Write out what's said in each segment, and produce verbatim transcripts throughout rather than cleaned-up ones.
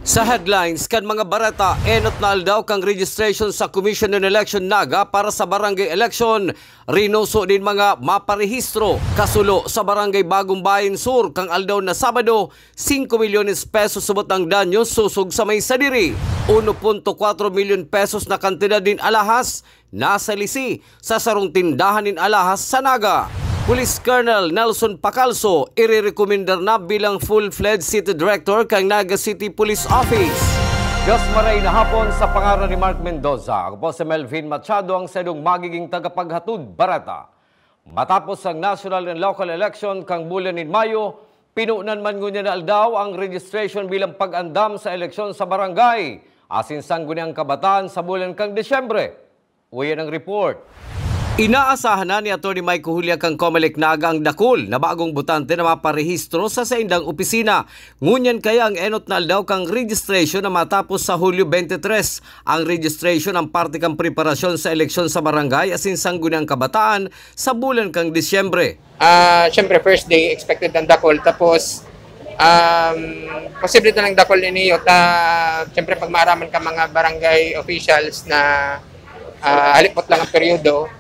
Sa headlines, kan mga barata, enot na aldaw kang registration sa Commission on Election Naga para sa barangay election. Rinuso din mga maparehistro. Kasulo sa barangay Bagong Bayan Sur, kang aldaw na Sabado, singko milyones pesos subot ang danyo susog sa may sadiri. one punto four milyon pesos na kantidad din alahas nasa lisi sa sarong tindahan din alahas sa Naga. Police Colonel Nelson Pacalso irerekomendar na bilang full-fledged City Director kang Naga City Police Office. Diyos maray na hapon sa pangalan ni Mark Mendoza. Ako po si Melvin Machado ang sedong magiging tagapaghatod barata. Matapos ang national and local election kang bulan ni Mayo, pinunan man ngunya na aldaw ang registration bilang pag-andam sa eleksyon sa barangay. Asin sangguniang kabataan sa bulan kang Desyembre. Uyan ang report. Inaasahan na ni Atty. Mike Julia kang Comelec Naga ang dakol na bagong butante na maparehistro sa saindang opisina. Ngunyan kaya ang enot na aldaw kang registration na matapos sa Hulyo twenty-three. Ang registration ang parte kang preparasyon sa eleksyon sa barangay asin sangguniang kabataan sa bulan kang Disyembre. Uh, Siyempre first day expected ang dakol tapos um, posible na lang dakol ninyo ta siyempre pag maaraman ka mga barangay officials na uh, halipot lang ang peryodo.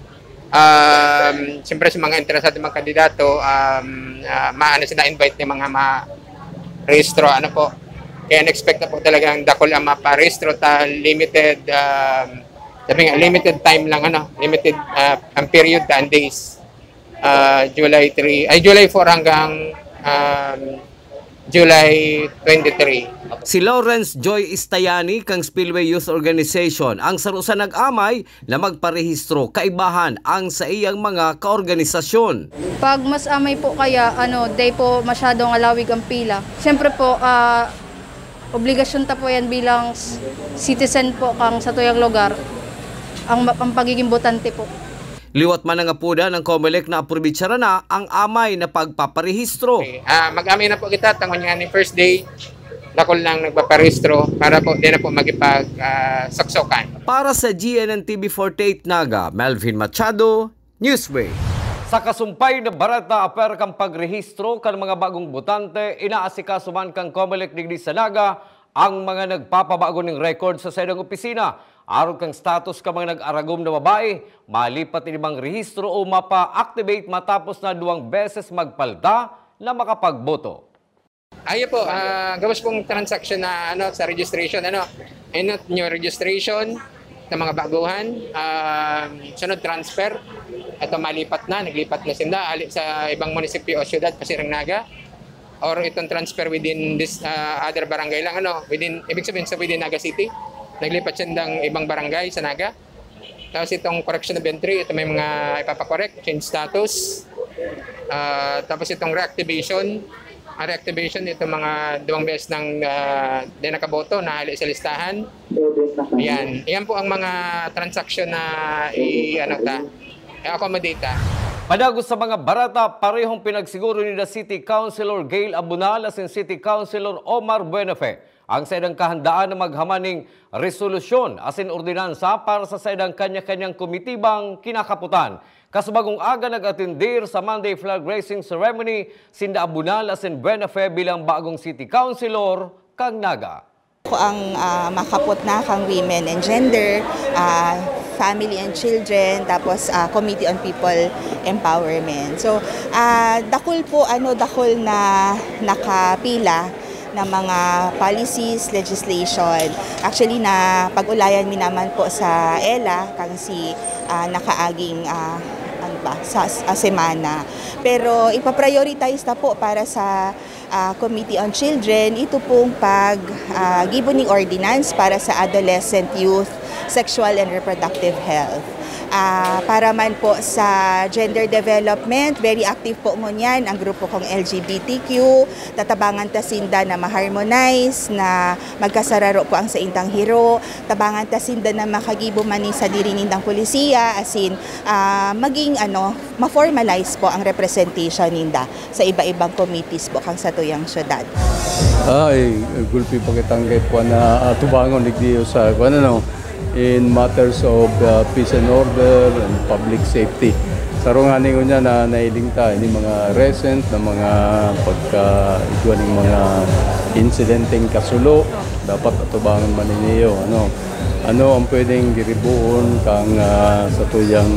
Um, siyempre sa mga interesado mga kandidato, um, uh, maano sila invite ni mga ma-rehistro, ano po. Kaya na-expect na po talagang dakol ang maparehistro ta limited, um, sabi nga, limited time lang, ano, limited uh, ang period and days. Uh, July three, ay July four hanggang um, July twenty-three. Si Lawrence Joy Istayani kang Spillway Youth Organization ang sarusa nag-amay na magparehistro kaibahan ang sa iyang mga kaorganisasyon. Pag mas amay po kaya ano, day po masyadong alawig ang pila. Siyempre po uh, obligasyon ta po yan bilang citizen po kang sa tuyang lugar ang, ang pagiging botante po. Liwat man ang apuda ng Comelec na aprobitsara na ang amay na pagpaparehistro. Okay. Uh, mag-amay na po kita, tangon nga ni first day, dakol lang nagpaparehistro para po din na po magipag-saksokan. Uh, para sa G N N T V forty-eight Naga, Melvin Machado, Newsway. Sa kasumpay na barata aper kang pagrehistro kan mga bagong botante, inaasikaso man kang Comelec digdi sa Naga ang mga nagpapabago ng record sa sedang opisina. Aron kang status ka mga nag-aragom na babae, malipat inimang rehistro o mapa-activate matapos na duwang beses magpalda na makapagboto. Ayo po, uh, gawas pong transaction na ano sa registration, ano, enot nyo registration ng mga baguhan, uh, sunod transfer, ito malipat na, naglipat na sinda, alit sa ibang munisipyo o syudad, Pasirang Naga, or itong transfer within this uh, other barangay lang, ano, within, ibig sabihin sa within Naga City. Naglipat siya ng ibang barangay sa Naga. Tapos itong correction of entry, ito may mga ipapakorek, change status. Uh, tapos itong reactivation. Ang reactivation, ito mga duwang beses ng uh, di nakaboto na hali sa listahan. Ayan. Ayan po ang mga transaction na i-ano ta, i-accommodate ta. Padagos sa mga barata, parehong pinagsiguro ni the City Councilor Gail Abunal as in City Councilor Omar Buenafe ang saydang kahandaan na maghamaning resolusyon as in ordinansa para sa saydang kanya-kanyang komitibang kinakaputan. Kasubagong aga nag-atindir sa Monday flag raising ceremony, sinda Abunal as in Buenafe bilang bagong City Councilor kang Naga. Ako ang uh, makapot na kang women and gender, uh, family and children, tapos uh, Committee on People Empowerment. So, uh, dakol po, ano, dakol na nakapila na mga policies, legislation. Actually, na pag-ulayan mi naman po sa E L A, kang si uh, nakaaging uh, ano ba, sa, sa semana. Pero ipaprioritize na po para sa uh, Committee on Children, ito pong pag-giboning uh, ordinance para sa adolescent youth, sexual and reproductive health. Uh, para man po sa gender development, very active po ngunyan ang grupo kong L G B T Q, tatabangan ta sinda na ma-harmonize, na magkasararo po ang sa intang hiro, tabangan ta sinda na makagibo manin sa dirinindang polisiya, asin uh, maging ano, ma-formalize po ang representation ninda sa iba-ibang committees po kang sa tuyang syudad. Ay, gulpi pagkatangay po na uh, tubangon nigdiyo sa ano, in matters of uh, peace and order and public safety. sarungan ninyo niya na nailing ta ini mga recent na mga pagka ito ng mga incidenteng kasulo dapat atubangan man ninyo ano ano ang pwedeng giribuon kang uh, sa tuyang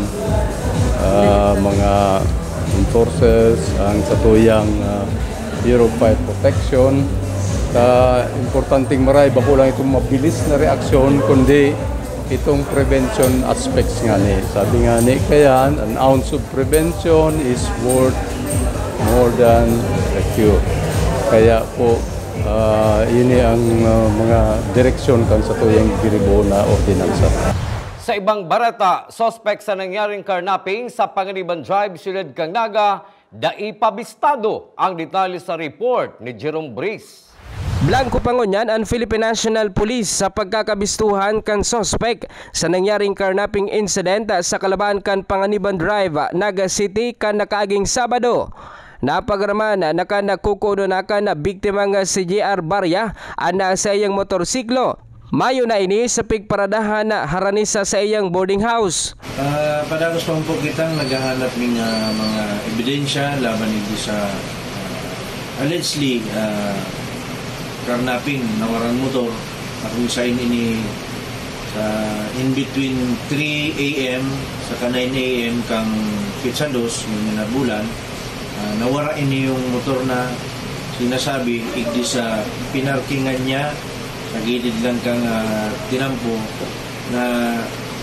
uh, mga enforcers ang sa tuyang uh, Bureau of Fire Protection ta importanteng maray bako lang itong mabilis na reaksyon kundi itong prevention aspects nga ni. Sabi nga ni kaya an ounce of prevention is worth more than a cure. Kaya po uh, yun ang uh, mga direksyon kan sa tuyang giribo na ordinansa. Sa ibang barata, suspect sa nangyaring carnapping sa Panganiban Drive, Ciudad Cagnaga, daipabistado ang detalye sa report ni Jerome Brice. Blanco pangunyan ang Philippine National Police sa pagkakabistuhan kan suspect sa nangyaring carnapping incident sa Kalaban kan Panganiban Drive, Naga City kan nakaaging Sabado. Napagraman na nakanakukudo na kan na biktima nga si J R Barya ana sa iyang motorsiklo. Mayo na ini sa pigparadahan na haranisa sa iyang boarding house. Uh, padagos pa po kitang naghahanap ng uh, mga ebidensya laban ito sa uh, allegedly uh, carnapping nawaran motor akong sign ini sa in between three A M sa nine A M kang Pitsados ng Minabulan uh, nawara ini yung motor na sinasabi igdi sa pinarkingan niya nagilid lang kang uh, tinampo na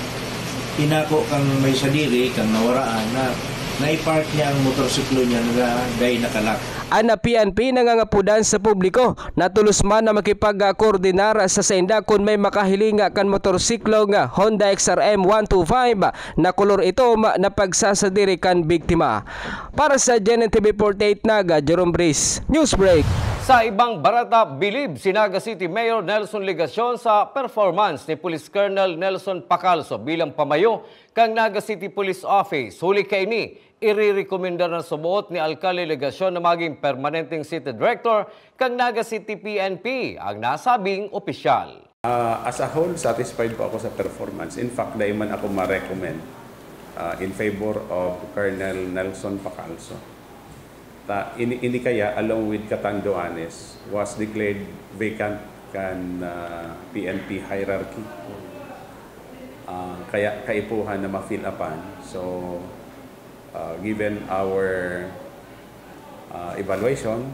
inako kang may sadiri kang nawaraan na naipark niya ang motorsiklo niya na dahil nakalak. Ana P N P nangangapudan sa publiko na tulos man na makipag-koordinar sa senda kung may makahilinga kan motorsiklo nga Honda X R M one twenty-five na kolor ito na pagsasadiri kan biktima. Para sa G N N T V forty-eight Naga, Jerome Brice, Newsbreak. Sa ibang barata, bilib si Naga City Mayor Nelson Legacion sa performance ni Police Colonel Nelson Pacalso bilang pamayo kang Naga City Police Office. Huli kay ni, irirekomenda ng subuot ni Alcalde Legacion na maging permanenteng City Director kang Naga City P N P ang nasabing opisyal. Uh, as a whole, satisfied po ako sa performance. In fact, dahil man ako ma-recommend uh, in favor of Colonel Nelson Pacalso. Ta, ini, ini kaya, along with Catanduanes, was declared vacant kan uh, P N P hierarchy. Uh, kaya kaipuhan na ma-fill upan. So, uh, given our uh, evaluation,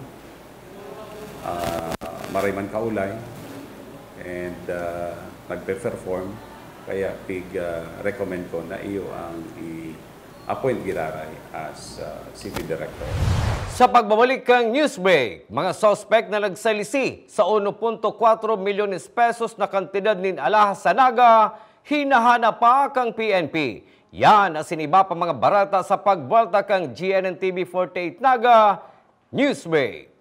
uh, maray man kaulay, and uh, nagpe-perform, kaya pig-recommend uh, ko na iyo ang i-appoint Giraray as uh, City Director. Sa pagbabalik kang Newsbreak, mga suspect na nagsalisi sa one point four milyones pesos na kantidad nin alahas sa Naga, hinahanap pa kang P N P. Yan ang siniba pa mga barata sa pagbalta kang G N N T V forty-eight Naga, Newsbreak.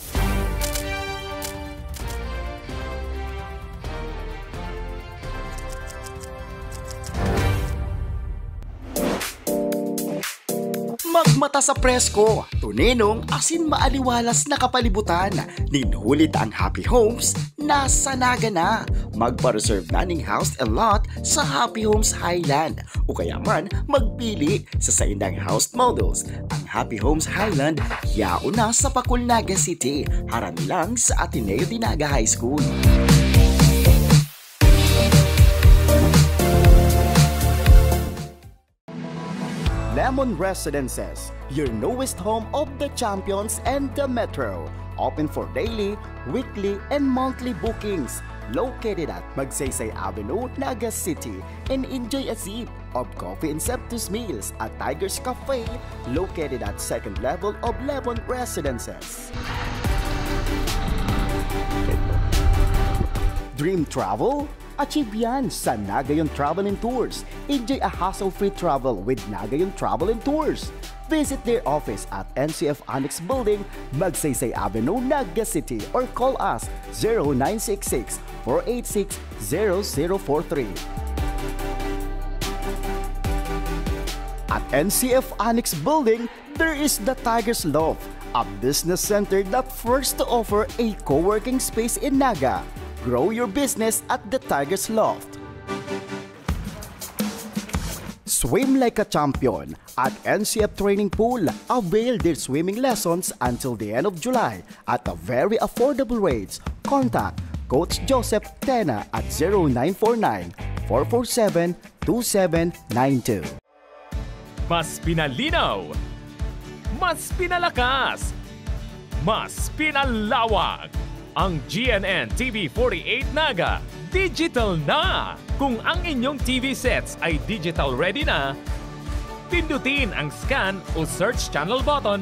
Magmata sa presko, tuninong asin maaliwalas na kapalibutan. Ninhulit ang Happy Homes, nasa Naga na. Magpa-reserve na ning house and lot sa Happy Homes Highland. O kaya man, magpili sa saindang house models. Ang Happy Homes Highland, yao na sa Pakul, Naga City. Harami lang sa Ateneo de Naga High School. Lemon Residences, your newest home of the champions and the metro. Open for daily, weekly, and monthly bookings. Located at Magsaysay Avenue, Naga City. And enjoy a sip of coffee and Septus meals at Tiger's Cafe, located at second level of Lemon Residences. Dream travel? Achieve yan sa Nagayon Travel and Tours. Enjoy a hassle-free travel with Nagayon Travel and Tours. Visit their office at N C F Annex Building, Magsaysay Avenue, Naga City, or call us zero nine six six, four eight six, zero zero four three. At N C F Annex Building, there is the Tiger's Loft, a business center that first to offer a co-working space in Naga. Grow your business at the Tiger's Loft. Swim like a champion at N C F Training Pool. Avail their swimming lessons until the end of July at a very affordable rates. Contact Coach Joseph Tena at zero nine four nine, four four seven, two seven nine two. Mas pinalinaw, mas pinalakas, mas pinalawak. Ang G N N T V forty-eight Naga, digital na! Kung ang inyong T V sets ay digital ready na, pindutin ang scan o search channel button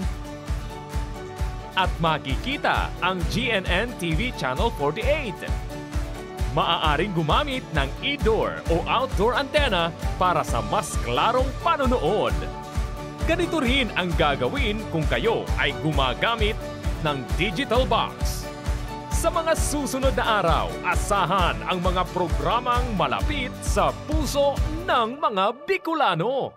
at makikita ang G N N T V Channel forty-eight. Maaaring gumamit ng indoor o outdoor antenna para sa mas klarong panonood. Ganito rin ang gagawin kung kayo ay gumagamit ng digital box. Sa mga susunod na araw, asahan ang mga programang malapit sa puso ng mga Bicolano.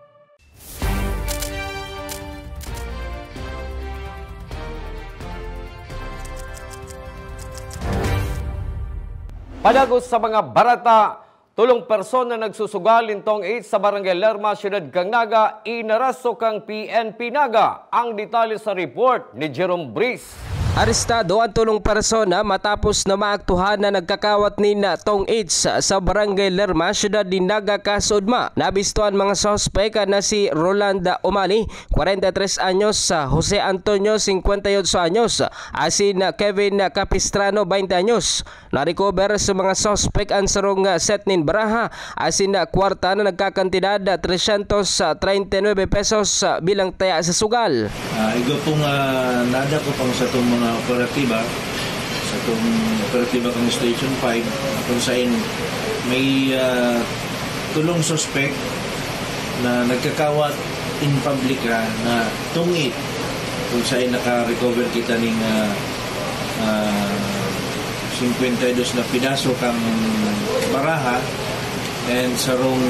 Padagos sa mga barata, tulong persona nagsusugal intong eight sa Barangay Lerma, Siyudad kang Naga, inarasto kang P N P Naga. Ang detalye sa report ni Jerome Brice. Arestado ang tulong persona matapos na maaktuhan na nagkakawat ni na tong AIDS sa Barangay Lerma, Siyudad ni Naga, Kasudma. Nabistuhan mga sospek na si Rolanda Umali, forty-three anyos, Jose Antonio, fifty-eight anyos, asin Kevin Capistrano, twenty anyos. Na-recover sa mga sospek ang sarong set nin baraha, asin kwarta na nagkakantidad three hundred thirty-nine pesos bilang taya sa sugal. Uh, igo pong uh, nada ko pang sa itong mga operatiba, sa itong operatiba kang Station five, kung saan may uh, tulong suspect na nagkakawat in public ha, na tungit, kung saan naka-recover kita ng uh, uh, fifty-two na pidaso kang baraha and sarong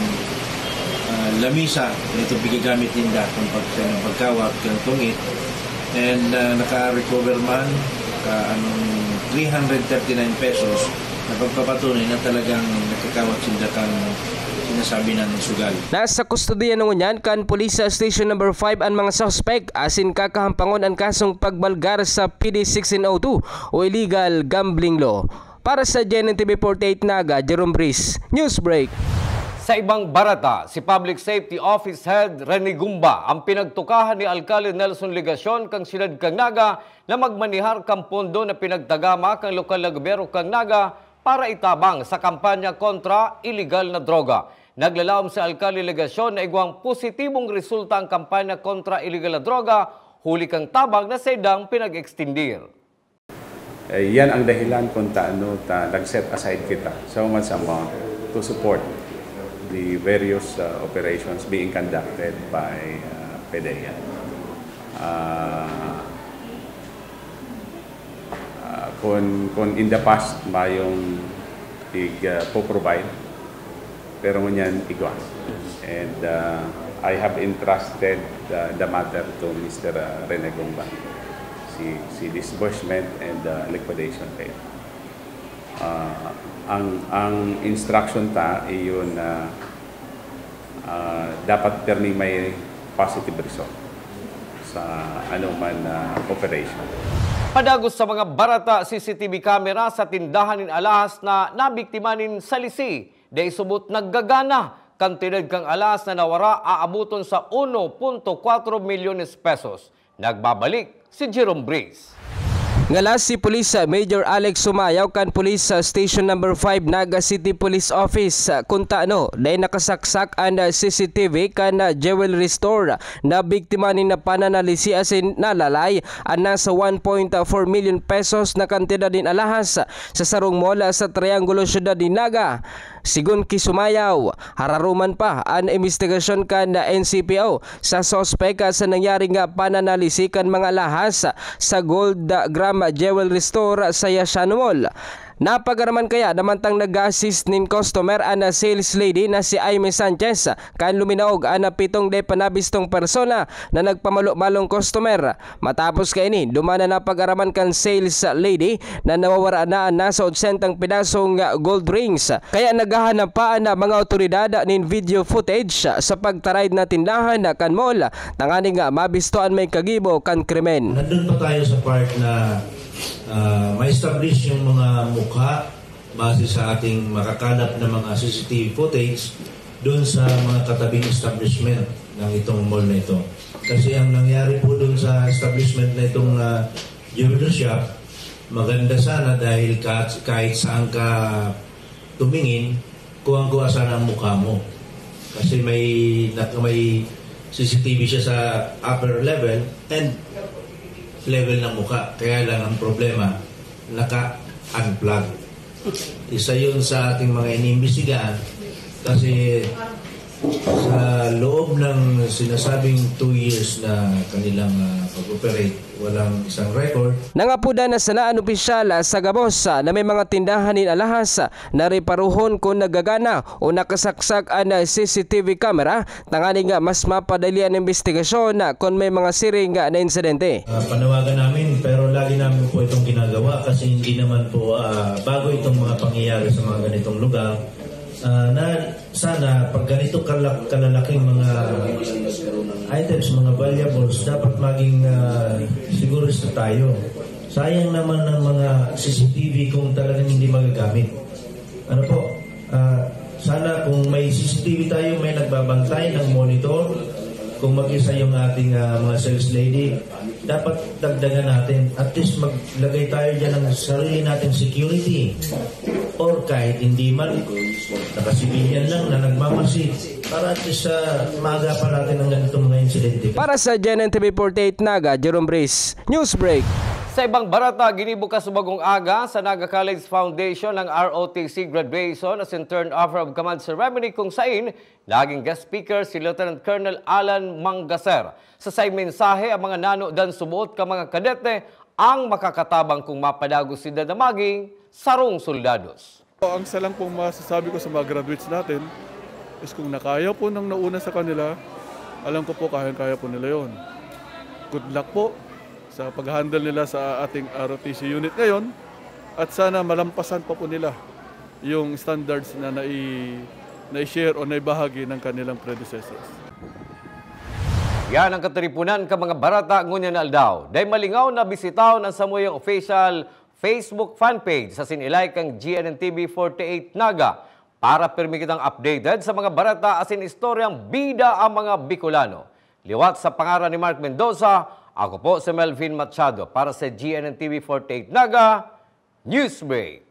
uh, lamisa na ito bigagamit ninda kung pag, pagkawat kang tungit. And uh, naka-recover man ka anong three hundred thirty-nine pesos na pagpapatunay na talagang nakakawat sinda kang sinasabi ng sugal. Nasa kustodiya ng unyan kan Police Station number five ang mga suspect, asin kakahampangon ang kasong pagbalgar sa P D sixteen oh two o illegal gambling law. Para sa G N N T V forty-eight Naga, Jerome Brice, Newsbreak. Sa ibang barata, si Public Safety Office Head Rene Gumba ang pinagtukahan ni Alcalde Nelson Ligacion kang Siyudad kang Naga na magmanihar kang pondo na pinagdagama kang lokal na gobyerno kang Naga para itabang sa kampanya kontra illegal na droga. Naglalawom si Alcalde Ligacion na igwang positibong resulta ang kampanya kontra illegal na droga, huli kang tabang na sa idang pinag-extindir. Eh, yan ang dahilan kung taano ta, nag-set aside kita sama-sama to support the various uh, operations being conducted by uh, PDEA. Uh, uh, kung, kung in the past mayong i-provide, uh, pero ngunyan igwa. And uh, I have entrusted uh, the matter to Mister Uh, Rene Gumba, si, si disbursement and uh, liquidation pay. Uh, ang ang instruction ta iyon na uh, uh, dapat permi may positive result sa anuman uh, operation. Padagos sa mga barata, C C T V camera sa tindahan in alahas na nabiktimanin sa Lisi, day subot naggagana kantidad kang alahas na nawara aabuton sa one point four milyones pesos. Nagbabalik si Jerome Brice. Ngalas si Police Major Alex Sumayaw kan Police Station number five Naga City Police Office kung taano dahil nakasaksak ang C C T V kan jewelry store na biktima ni na pananalisi asin nalalay ang nasa one point four million pesos na kantidad din alahas sa sarong mall sa Triangulo Siyudad ni Naga. Sigun ki Sumayaw, hararuman pa ang investigasyon kan N C P O sa sospek sa nangyaring pananalisi kan mga alahas sa Gold Gram Jewelry Store sa Yashano Mall. Napagaraman kaya namantang nag-assist nin customer ana sales lady na si Aimee Sanchez kan luminaog ana pitong de panabistong persona na nagpamalo-malong customer. Matapos kay ini dumana napagaraman kan sales lady na nawawara na nasa otsentang pidasong gold rings. Kaya naghahanap pa na mga otoridad nin video footage sa pagtarayd na tindahan kan mall tangani nga mabistoan may kagibo kan krimen. Nandun pa tayo sa part na Uh, ma-establish yung mga mukha base sa ating makakalap na mga C C T V footage doon sa mga katabing establishment ng itong mall na ito. Kasi ang nangyari po doon sa establishment na itong uh, jewelry shop, maganda sana dahil kahit, kahit saan ka tumingin, kuwang-kuwa sana ang mukha mo. Kasi may, may C C T V siya sa upper level and level ng muka. Kaya lang ang problema, naka-unplug. Isa yun sa ating mga inimbestigahan kasi sa loob ng sinasabing two years na kanilang uh, pag-operate, walang isang record. Nangapuda na sanaan opisyal sa Gabos na may mga tindahan in alahas na reparuhon kung nagagana o nakasaksak ang C C T V camera tangani nga mas mapadali ang investigasyon kung may mga siring na insidente. Uh, panawagan namin pero lagi namin po itong ginagawa kasi hindi naman po uh, bago itong mga pangyayari sa mga ganitong lugar. Uh, na sana pag ganito kalak, kalalaking mga items, mga valuables, dapat maging uh, sigurista tayo. Sayang naman ng mga C C T V kung talagang hindi magagamit. Ano po, uh, sana kung may C C T V tayo, may nagbabantay ng monitor, kung mag-isa yung ating uh, mga sales lady, dapat dagdagan natin. At least maglagay tayo dyan ng sarili nating security. Or kahit hindi man, nakasibilyan lang na nagmamasid para at least uh, maagapan natin ang ganitong mga insidente. Para sa G N N T V forty-eight Naga, Jerome Brice, News Break. Sa ibang barata, ginibukas sa bagong aga sa Naga College Foundation ng R O T C graduation as in turn offer of command ceremony kung sain laging guest speaker si Lieutenant Colonel Alan Mangaser. Sa say mensahe ang mga nano dan sumuot ka mga kadete ang makakatabang kung mapadago si dadamaging sarong soldados. Ang isa lang pong masasabi ko sa mga graduates natin is kung nakaya po nang nauna sa kanila, alam ko po kaya-kaya po nila yon. Good luck po sa pag-handle nila sa ating R O T C unit ngayon at sana malampasan pa po nila yung standards na nai-share o naibahagi ng kanilang predecessors. Yan ang katiripunan ka mga barata ngunya na aldaw. Dahil malingaw na bisitaw ng samuyang official Facebook fanpage sa sinilay kang G N N T V forty-eight Naga para pirmi kitang updated sa mga barata asin istoryang bida ang mga Bicolano. Liwat sa pangaran ni Mark Mendoza, ako po si Melvin Machado para sa G N N T V forty-eight Naga News Break.